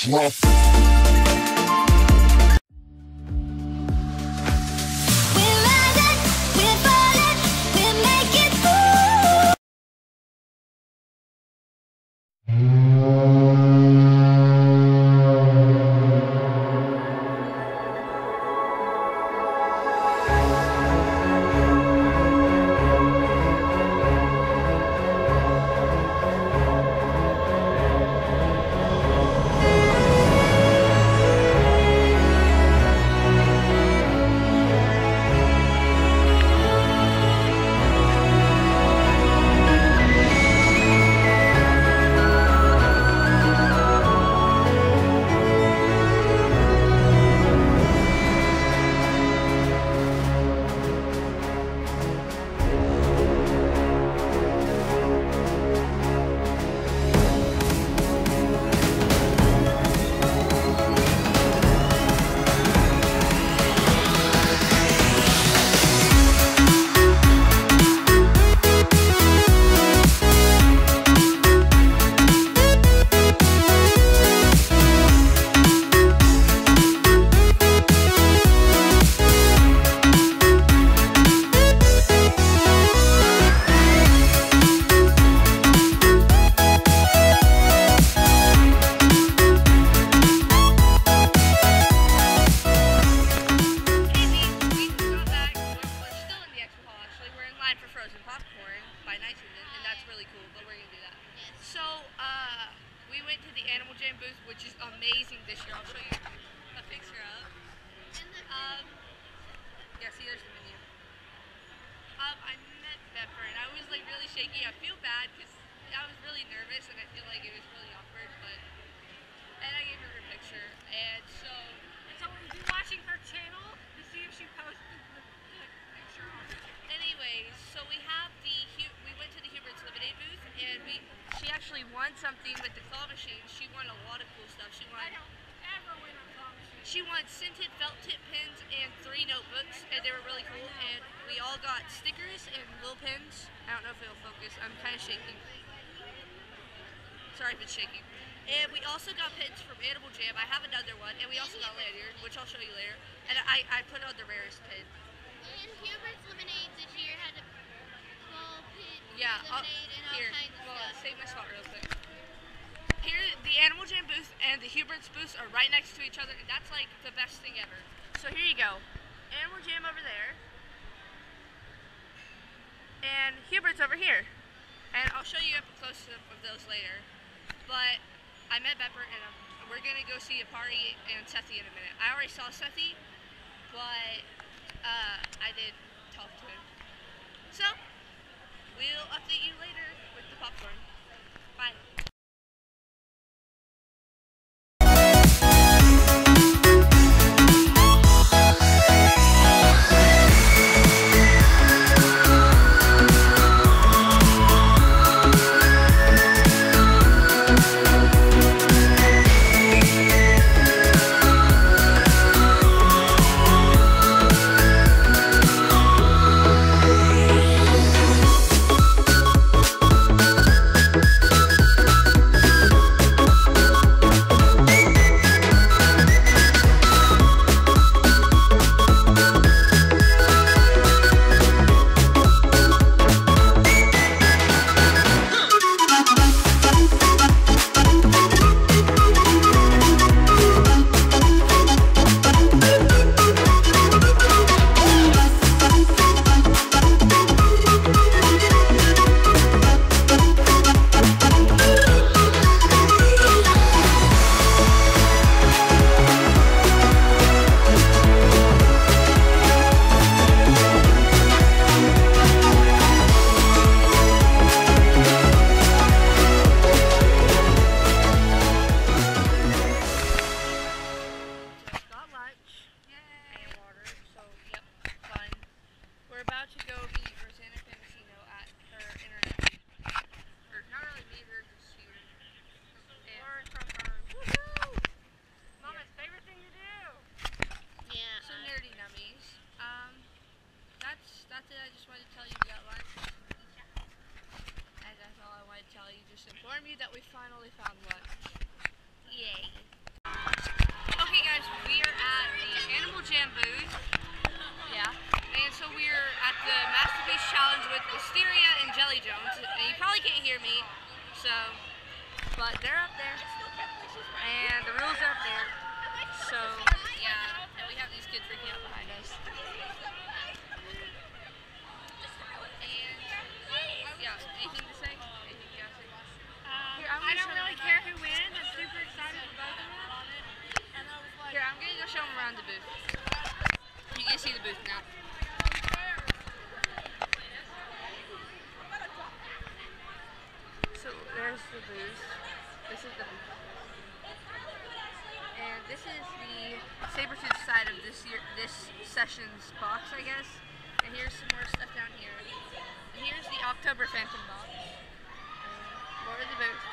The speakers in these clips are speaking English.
drop. We went to the Animal Jam booth, which is amazing this year. I'll show you a picture of. Yeah, see, there's the menu. I met Pepper, and I was like really shaky. I feel bad because I was really nervous, and I feel like it was really awkward. And I gave her her picture, and so we'll be watching her channel to see if she posted the picture on it. Anyways, so we went to the Hubert's Lemonade booth, and she actually won something with the claw machine. She won a lot of cool stuff. I don't ever win a claw machine. She won scented felt tip pins and 3 notebooks, and they were really cool. And we all got stickers and little pins. I don't know if it'll focus. I'm kind of shaking. Sorry if it's shaking. And we also got pins from Animal Jam. I have another one, and we also got lanyard, which I'll show you later. And I put on the rarest pin. And Hubert's Lemonade this year had a ball pit, yeah, lemonade, and all kinds of stuff. Save my spot real quick. Here, the Animal Jam booth and the Hubert's booth are right next to each other, and that's like the best thing ever. So here you go. Animal Jam over there. And Hubert's over here. And I'll show you up close of those later. But I met Pepper, and we're going to go see Apari and Sethi in a minute. I already saw Sethi, but I did talk to him. So, we'll update you later with the popcorn. Bye. freaking out behind us. And yeah, anything to say? Anything you gotta say? Here, I don't really care who wins. I'm super excited for both of them. Here, I'm gonna go show them around the booth. You can see the booth now. So there's the booth. This is the booth. And this is the Sabertooth side of this session's box, I guess. And here's some more stuff down here. And here's the October Phantom box. More of the booth.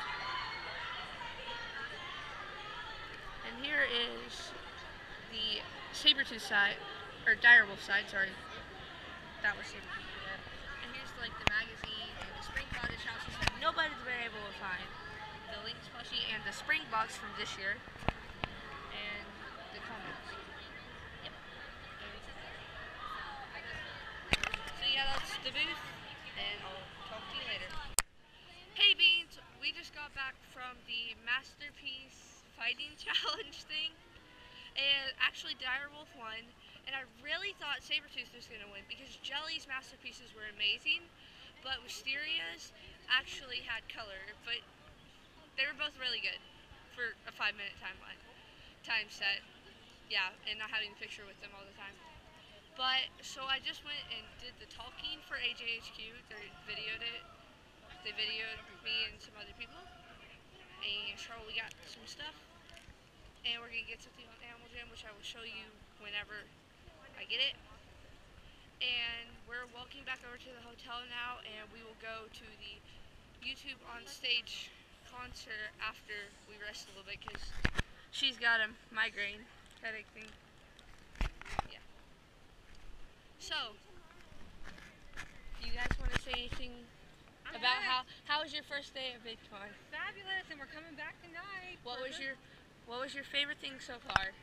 And here is the Sabertooth side, or Direwolf side, sorry. That was Sabertooth there. And here's like the magazine and the Spring Cottage houses that nobody's been able to find. The Lynx plushie and the Spring box from this year. And the comics. Yep. So yeah, that's the booth. And I'll talk to you later. Hey Beans, we just got back from the Masterpiece Fighting Challenge thing. And actually Direwolf won. And I really thought Sabertooth was going to win because Jelly's masterpieces were amazing. But Wisteria's actually had color. But they were both really good for a 5-minute time set. Yeah, and not having a picture with them all the time. But, so I just went and did the talking for AJHQ. They videoed it. They videoed me and some other people. And Charlotte, we got some stuff. And we're going to get something on Animal Jam, which I will show you whenever I get it. And we're walking back over to the hotel now, and we will go to the YouTube on Stage concert after we rest a little bit, because she's got a migraine headache thing. Yeah. So, do you guys want to say anything about how was your first day at VidCon? Fabulous, and we're coming back tonight. What was your favorite thing so far?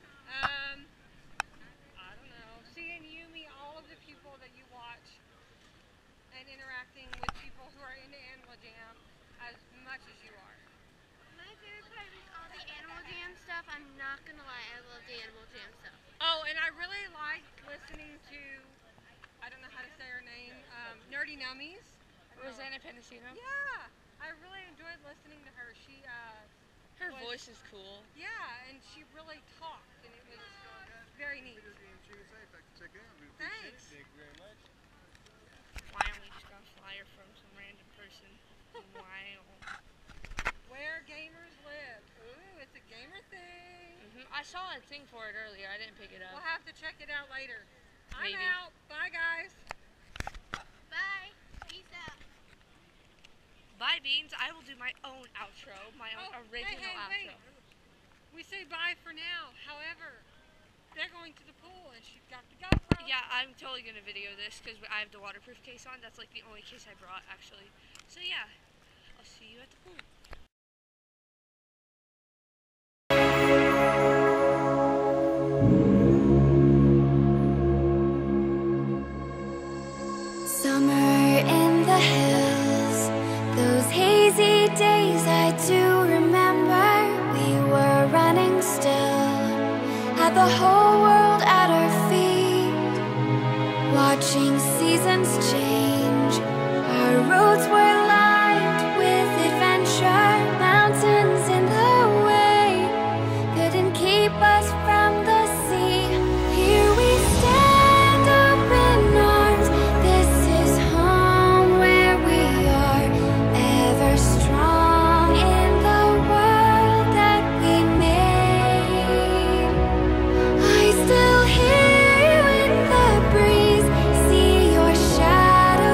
I don't know. Seeing you meet all of the people that you watch and interacting with people who are into Animal Jam as much as you are. My favorite part was all the Animal Jam stuff. I'm not gonna lie, I love the Animal Jam stuff. Oh, and I really liked listening to, I don't know how to say her name, Nerdy Nummies. Rosanna Pendicino? Yeah, I really enjoyed listening to her. She, her voice is cool. Yeah, and she really talked, and it was very neat. Thanks. Thank you very much. Why we just got a flyer from some random person. Wow. Where gamers live. Ooh, it's a gamer thing. I saw a thing for it earlier. I didn't pick it up. We'll have to check it out later. Maybe. I'm out. Bye, guys. Bye. Peace out. Bye, Beans. I will do my own outro. My own original Wait. outro. We say bye for now. However, they're going to the pool, and she's got the GoPro. Yeah, I'm totally going to video this because I have the waterproof case on. That's like the only case I brought, actually. So yeah, I'll see you at the pool. Summer in the hills, those hazy days I do remember. We were running still, had the whole world at our feet, watching seasons change. Our roads were lined with adventure, mountains in the way couldn't keep us from the sea. Here we stand open arms, this is home where we are, ever strong in the world that we made. I still hear you in the breeze, see your shadow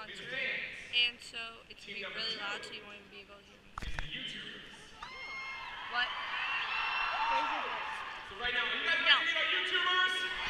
concert, and so it's gonna be really loud, so you won't even be able to hear me. What? So right now, are you guys No. ready to meet our YouTubers?